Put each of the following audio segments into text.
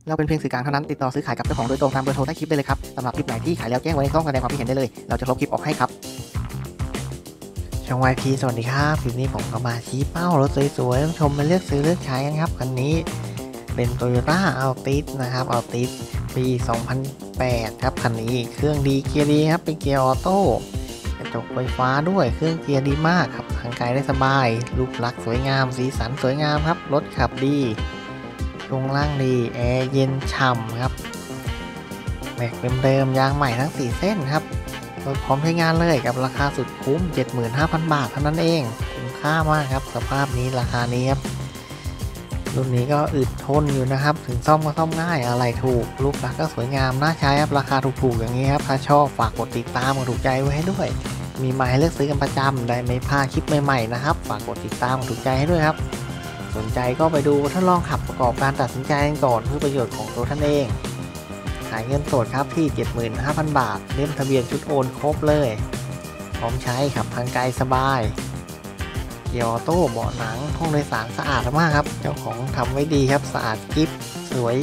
เราเป็นเพียงสื่อกลางเท่านั้นติดต่อซื้อขายกับเจ้าของโดยตรงตามเบอร์โทรใต้คลิปได้เลยครับสำหรับคลิปไหนที่ขายแล้วแจ้งไว้ในช่องแสดงความคิดเห็นได้เลยเราจะลบคลิปออกให้ครับช่อง YP สวัสดีครับคลิปนี้ผมก็มาชี้เป้ารถสวยๆท่านผู้ชมมาเลือกซื้อเลือกใช้กันครับคันนี้เป็น Toyota Altis นะครับ Altis ปี 2008 ครับคันนี้เครื่องดีเกียร์ดีครับเป็นเกียร์ออโต้กระจกไฟฟ้าด้วยเครื่องเกียร์ดีมากครับทางไกลได้สบายรูปลักษณ์สวยงามสีสันสวยงามครับรถขับดีช่วงล่างดีแอร์เย็นฉ่ำครับแม็กเดิมๆยางใหม่ทั้ง4เส้นครับรถพร้อมใช้งานเลยกับราคาสุดคุ้ม 75,000 บาทเท่านั้นเองคุ้มค่ามากครับสภาพนี้ราคานี้ครับรุ่นนี้ก็อึดทนอยู่นะครับถึงซ่อมก็ซ่อมง่ายอะไรถูกรูปลักษณ์ก็สวยงามน่าใช้ครับราคาถูกๆอย่างนี้ครับถ้าชอบฝากกดติดตามกดถูกใจไว้ให้ด้วยมีมาให้เลือกซื้อกันประจำได้ไม่พลาดคลิปใหม่ๆนะครับฝากกดติดตามกดถูกใจให้ด้วยครับสนใจก็ไปดูทดลองขับประกอบการตัดสินใจกันก่อนเพื่อประโยชน์ของตัวท่านเองขายเงินสดครับที่ 75,000 บาทเล่มทะเบียนชุดโอนครบเลยพร้อมใช้ขับทางไกลสบายเกียร์ออโต้เบาะหนังห้องโดยสารสะอาดมากครับเจ้าของทำไว้ดีครับสะอาดกิ๊บสวย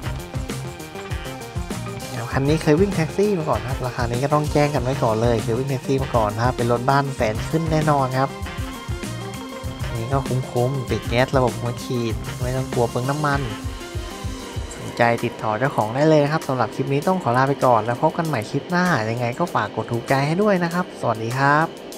คันนี้เคยวิ่งแท็กซี่มาก่อนครับราคานี้ก็ต้องแจ้งกันไว้ก่อนเลยเคยวิ่งแท็กซี่มาก่อนครับเป็นรถบ้านแสนขึ้นแน่นอนครับนี่ก็คุ้มๆติดแก๊สระบบหัวฉีดไม่ต้องกลัวเปลืองน้ำมันสนใจติดต่อเจ้าของได้เลยครับสำหรับคลิปนี้ต้องขอลาไปก่อนแล้วพบกันใหม่คลิปหน้ายังไงก็ฝากกดถูกใจให้ด้วยนะครับสวัสดีครับ